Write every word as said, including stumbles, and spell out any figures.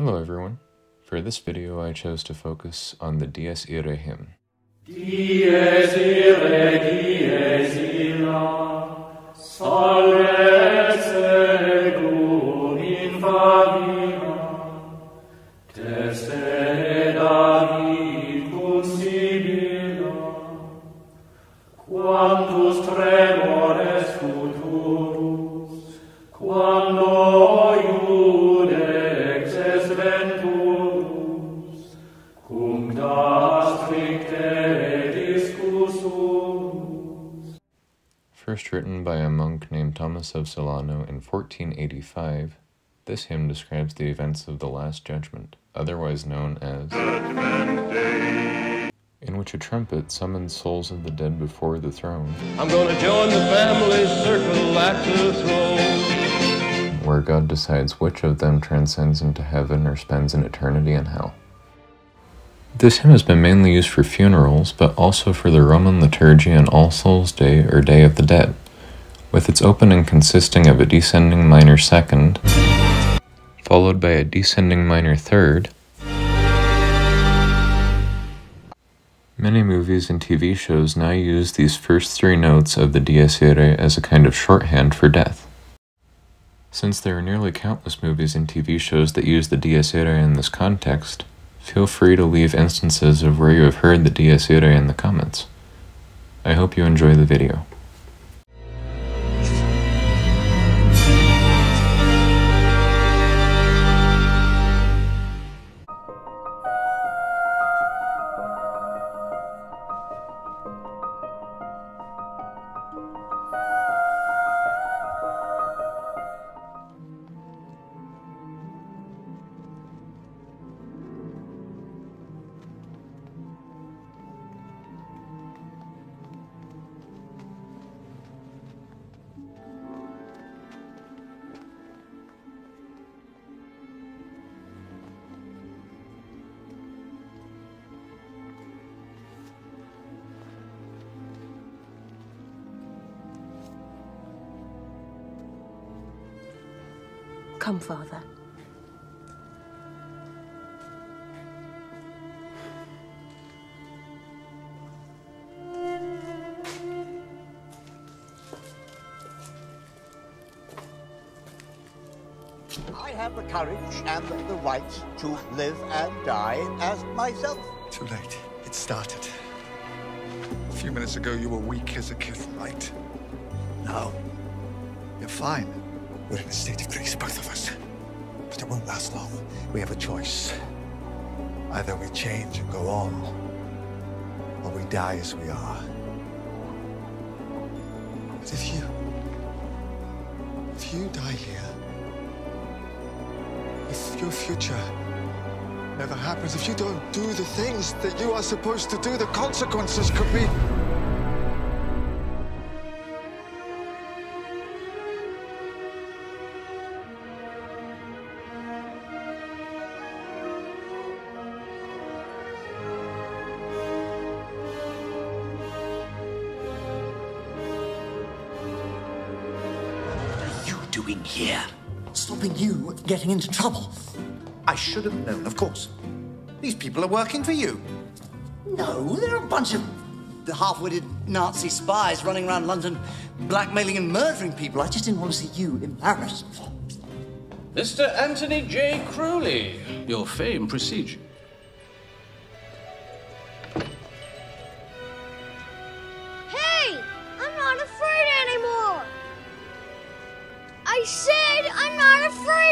Hello everyone. For this video I chose to focus on the Dies Irae hymn. Dies irae, dies illa, salve segum in favilla, testere David cum sibilla, quantus tremores futurus, quando iudex es venturus, cum das strictere discussus. First written by a monk named Thomas of Celano in fourteen eighty-five, this hymn describes the events of the Last Judgment, otherwise known as Judgment Day, in which a trumpet summons souls of the dead before the throne. I'm gonna join the family circle at the throne, where God decides which of them transcends into heaven or spends an eternity in hell. This hymn has been mainly used for funerals, but also for the Roman liturgy on All Souls' Day or Day of the Dead, with its opening consisting of a descending minor second, followed by a descending minor third. Many movies and T V shows now use these first three notes of the Dies Irae as a kind of shorthand for death. Since there are nearly countless movies and T V shows that use the Dies Irae in this context, feel free to leave instances of where you have heard the Dies Irae in the comments. I hope you enjoy the video. Come, Father. I have the courage and the right to live and die as myself. Too late. It started. A few minutes ago, you were weak as a kid, right? Now, you're fine. We're in a state of grace, both of us. But it won't last long. We have a choice. Either we change and go on, or we die as we are. But if you... if you die here, if your future never happens, if you don't do the things that you are supposed to do, the consequences could be... doing here? Stopping you getting into trouble. I should have known, of course. These people are working for you. No, they're a bunch of the half-witted Nazi spies running around London, blackmailing and murdering people. I just didn't want to see you embarrassed. Mister Anthony J. Crowley, your fame precedes you. Hey, I'm not afraid anymore. I said I'm not afraid.